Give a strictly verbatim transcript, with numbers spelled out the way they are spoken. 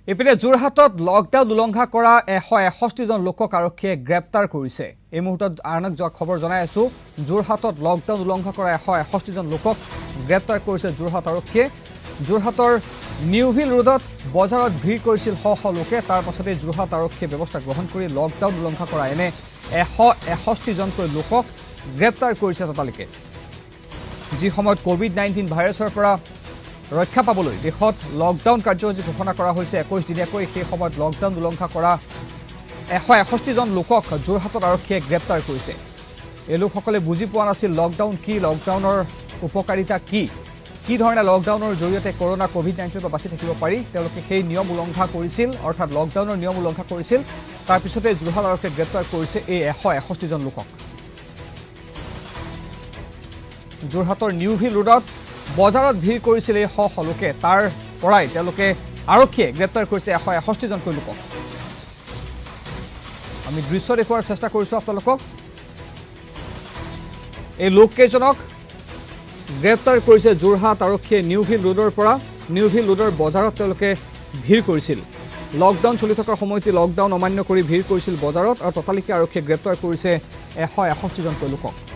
এপিনে যোৰহাটত লকডাউন উলংঘা কৰা এশ এষষ্ঠি জন লোকক আৰক্ষীয়ে গ্ৰেপ্তাৰ কৰিছে। এই মুহূৰ্তত আনক খবৰ জনাই আছো, যোৰহাটত লকডাউন উলংঘা কৰা এশ এষষ্ঠি জন লোকক গ্ৰেপ্তাৰ কৰিছে যোৰহাট আৰক্ষীয়ে। যোৰহাটৰ নিউভিল ৰোডত বজাৰত ভিৰ কৰিছিল শ শ লোকে। তাৰ পাছতে যোৰহাট আৰক্ষীয়ে ব্যৱস্থা গ্ৰহণ কৰি লকডাউন উলংঘা কৰা এনে এশ এষষ্ঠি জনকৈ লোকক গ্ৰেপ্তাৰ কৰিছে ততালিকে। যি সময়ত কোভিড নাইণ্টিন ভাইৰাছৰ পৰা ৰক্ষা পাবলৈ দেশত লকডাউন কাৰ্যসূচী ঘোষণা কৰা হৈছে একৈশ দিনীয়াকৈ, সেই সময়ত লকডাউন উলংঘা কৰা এশ এষষ্ঠি জন লোকক যোৰহাটত আৰক্ষীয়ে গ্ৰেপ্তাৰ কৰিছে। এই লোকসকলে বুজি পোৱা নাছিল লকডাউন কি, লকডাউনৰ উপকাৰিতা কি, কি ধৰণে লকডাউনৰ জৰিয়তে কৰোনা কোভিড নাইণ্টিনৰ পৰা বাচি থাকিব পাৰি। তেওঁলোকে সেই নিয়ম উলংঘা কৰিছিল, অৰ্থাৎ লকডাউনৰ নিয়ম উলংঘা কৰিছিল। তাৰপিছতে যোৰহাট আৰক্ষীয়ে গ্ৰেপ্তাৰ কৰিছে এই এশ এষষ্ঠি জন লোকক। যোৰহাটৰ নিউভিল ৰোডত বজাৰত ভিৰ কৰিছিল এই শ শ লোকে, তাৰ পৰাই তেওঁলোকে আৰক্ষীয়ে গ্ৰেপ্তাৰ কৰিছে এশ এষষ্ঠি জনকৈ লোকক। আমি দৃশ্য দেখুৱাৰ চেষ্টা কৰিছোঁ আপোনালোকক। এই লোককেইজনক গ্ৰেপ্তাৰ কৰিছে যোৰহাট আৰক্ষীয়ে নিউভিল ৰোডৰ পৰা। নিউভিল ৰোডৰ বজাৰত তেওঁলোকে ভিৰ কৰিছিল। লকডাউন চলি থকাৰ সময়তে লকডাউন অমান্য কৰি ভিৰ কৰিছিল বজাৰত, আৰু ততালিকে আৰক্ষীয়ে গ্ৰেপ্তাৰ কৰিছে এশ এষষ্ঠি জনকৈ লোকক।